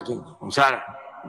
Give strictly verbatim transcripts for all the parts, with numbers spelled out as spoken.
Sara.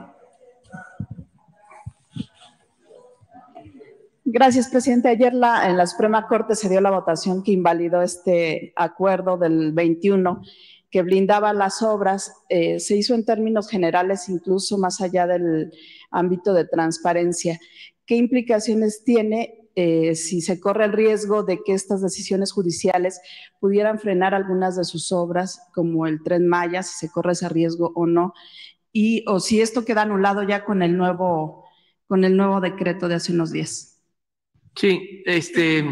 Gracias, presidente. Ayer la, en la Suprema Corte se dio la votación que invalidó este acuerdo del veintiuno que blindaba las obras. Eh, se hizo en términos generales, incluso más allá del ámbito de transparencia. ¿Qué implicaciones tiene eh, si se corre el riesgo de que estas decisiones judiciales pudieran frenar algunas de sus obras, como el Tren Maya, si se corre ese riesgo o no? Y, o si esto queda anulado ya con el nuevo, con el nuevo decreto de hace unos días. Sí, este,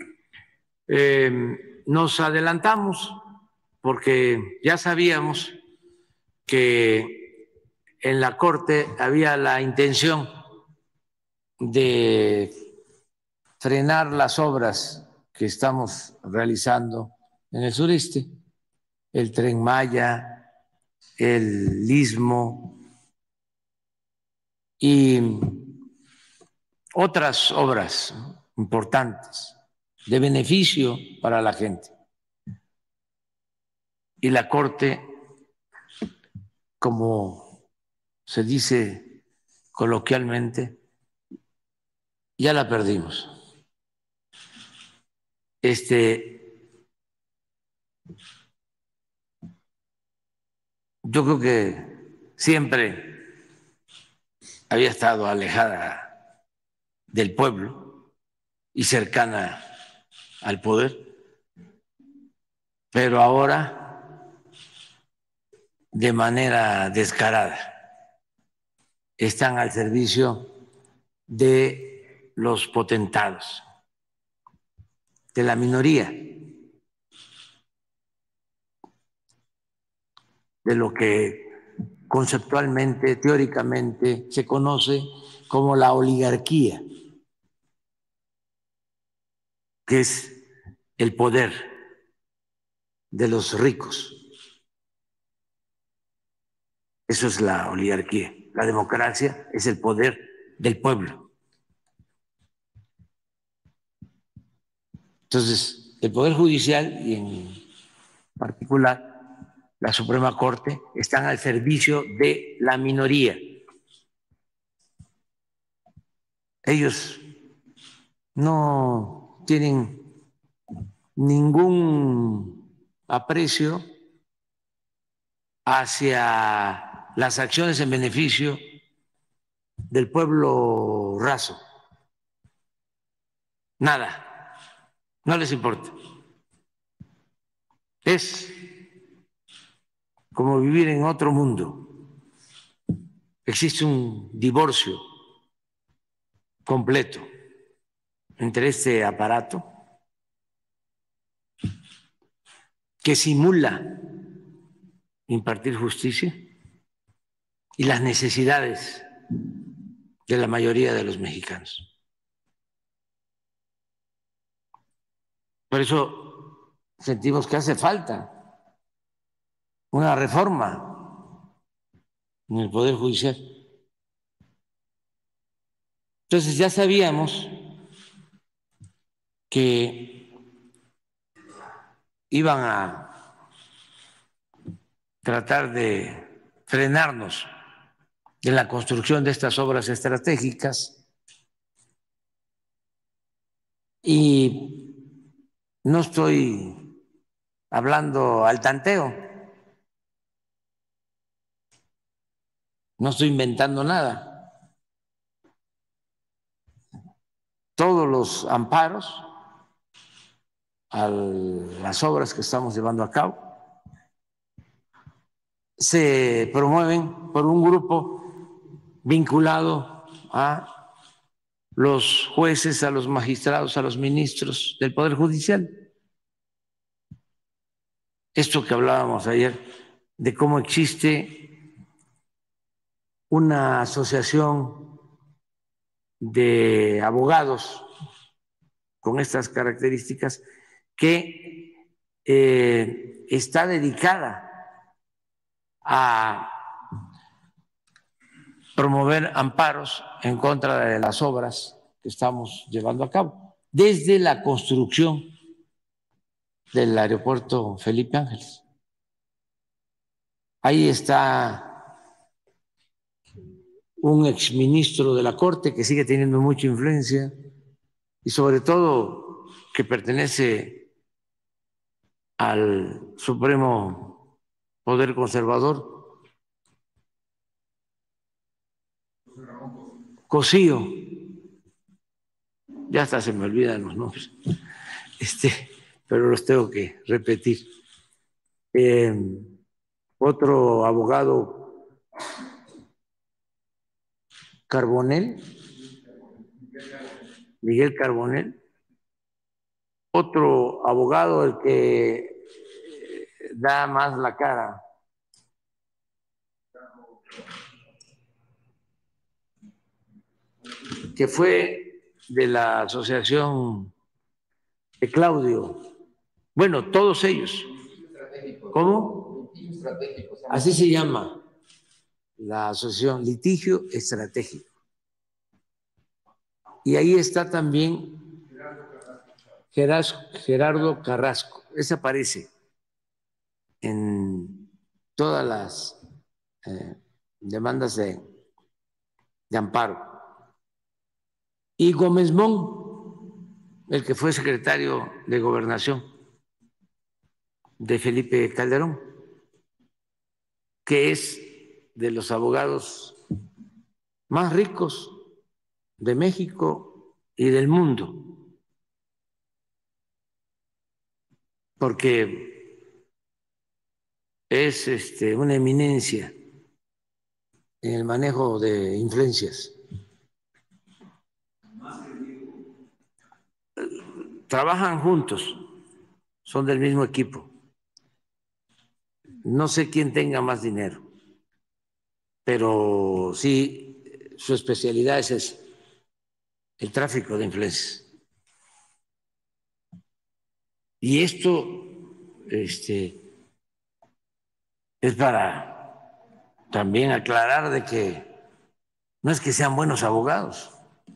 eh, nos adelantamos porque ya sabíamos que en la Corte había la intención de frenar las obras que estamos realizando en el sureste, el Tren Maya, el Istmo y otras obras importantes de beneficio para la gente. Y la Corte, como se dice coloquialmente, ya la perdimos. Este, yo creo que siempre había estado alejada del pueblo y cercana al poder, pero ahora de manera descarada están al servicio de los potentados, de la minoría, de lo que conceptualmente, teóricamente se conoce como la oligarquía, que es el poder de los ricos. Eso es la oligarquía. La democracia es el poder del pueblo. Entonces, el Poder Judicial y en particular la Suprema Corte están al servicio de la minoría. Ellos no tienen ningún aprecio hacia las acciones en beneficio del pueblo raso. Nada, no les importa. Es como vivir en otro mundo. Existe un divorcio completo entre este aparato que simula impartir justicia y las necesidades de la mayoría de los mexicanos. Por eso sentimos que hace falta una reforma en el Poder Judicial. Entonces ya sabíamos que iban a tratar de frenarnos en la construcción de estas obras estratégicas y no estoy hablando al tanteo, no estoy inventando nada. Todos los amparos a las obras que estamos llevando a cabo se promueven por un grupo vinculado a los jueces, a los magistrados, a los ministros del Poder Judicial. Esto que hablábamos ayer de cómo existe una asociación de abogados con estas características que eh, está dedicada a promover amparos en contra de las obras que estamos llevando a cabo, desde la construcción del aeropuerto Felipe Ángeles. Ahí está un exministro de la Corte que sigue teniendo mucha influencia y sobre todo que pertenece al Supremo Poder Conservador, Cosío, ya hasta se me olvidan los nombres, este, pero los tengo que repetir. Eh, otro abogado, Carbonell, Miguel Carbonell, otro abogado, el que da más la cara, que fue de la asociación de Claudio. Bueno, todos ellos. ¿Cómo? Así se llama la asociación, litigio estratégico. Y ahí está también Gerardo Carrasco. Ese aparece en todas las eh, demandas de, de amparo. Y Gómez Mon, el que fue secretario de Gobernación de Felipe Calderón, que es de los abogados más ricos de México y del mundo, porque es este, una eminencia en el manejo de influencias. Trabajan juntos, son del mismo equipo. No sé quién tenga más dinero, pero sí su especialidad es ese, el tráfico de influencias. Y esto este, es para también aclarar de que no es que sean buenos abogados.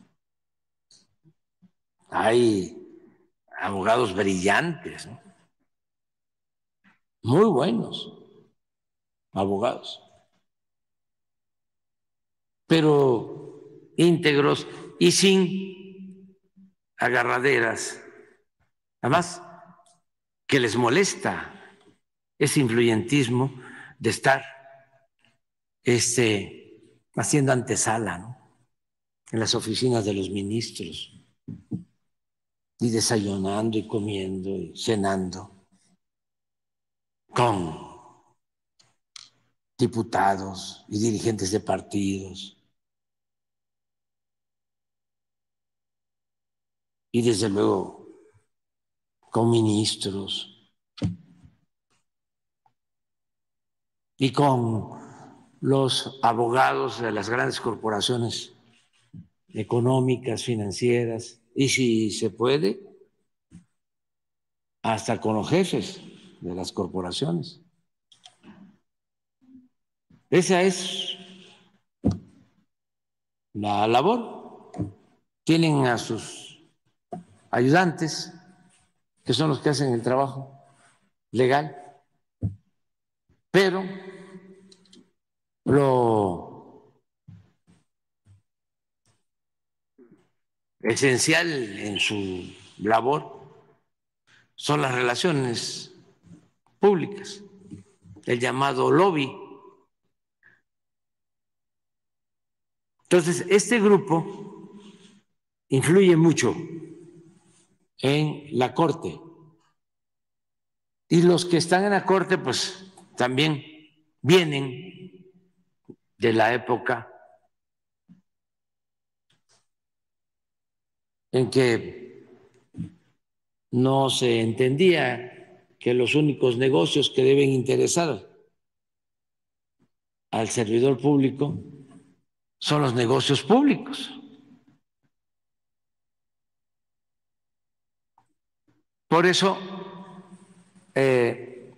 Hay abogados brillantes, ¿no? Muy buenos abogados, pero íntegros y sin agarraderas. Además, que les molesta ese influyentismo de estar este, haciendo antesala, ¿no?, en las oficinas de los ministros, y desayunando y comiendo y cenando con diputados y dirigentes de partidos. Y desde luego con ministros y con los abogados de las grandes corporaciones económicas, financieras, y si se puede, hasta con los jefes de las corporaciones. Esa es la labor. Tienen a sus ayudantes, que son los que hacen el trabajo legal, pero lo esencial en su labor son las relaciones públicas, el llamado lobby. Entonces, este grupo influye mucho en la Corte. Y los que están en la Corte, pues también vienen de la época en que no se entendía que los únicos negocios que deben interesar al servidor público son los negocios públicos. Por eso eh,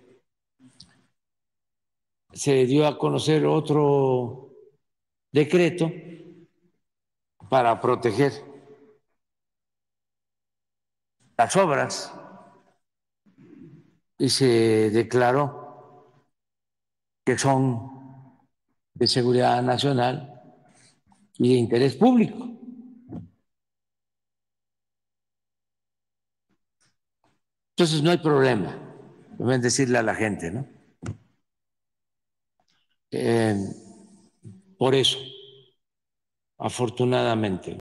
se dio a conocer otro decreto para proteger las obras y se declaró que son de seguridad nacional y de interés público. Entonces no hay problema, deben decirle a la gente, ¿no? Eh, por eso, afortunadamente.